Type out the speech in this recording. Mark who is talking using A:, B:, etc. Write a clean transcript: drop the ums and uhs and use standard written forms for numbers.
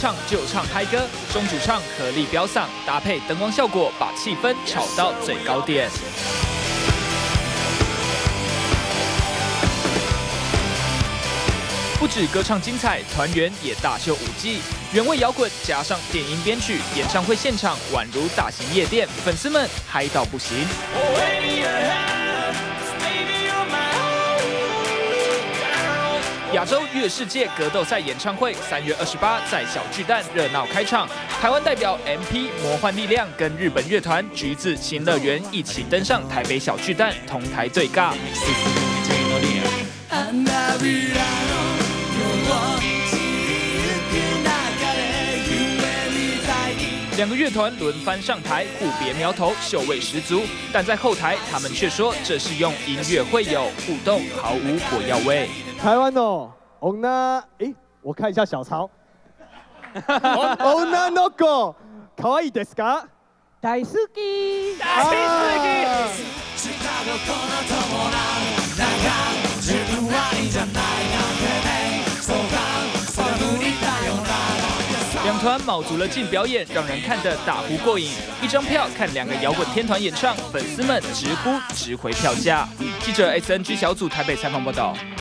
A: 唱就唱嗨歌，中主唱合力飙嗓，搭配灯光效果，把气氛炒到最高点。 不止歌唱精彩，团员也大秀舞技，原味摇滚加上电音编曲，演唱会现场宛如大型夜店，粉丝们嗨到不行。亚洲乐世界格斗赛演唱会3月28在小巨蛋热闹开场，台湾代表 MP 魔幻力量跟日本乐团橘子新乐园一起登上台北小巨蛋，同台对尬。 两个乐团轮番上台，互别苗头，秀味十足。但在后台，他们却说这是用音乐会友，互动毫无火药味。
B: 台湾哦，我看一下小抄。女の子、可愛いですか？大好き。大好き。
A: 两团卯足了劲表演，让人看得大呼过瘾。一张票看两个摇滚天团演唱，粉丝们直呼值回票价。记者 SNG 小组台北采访报道。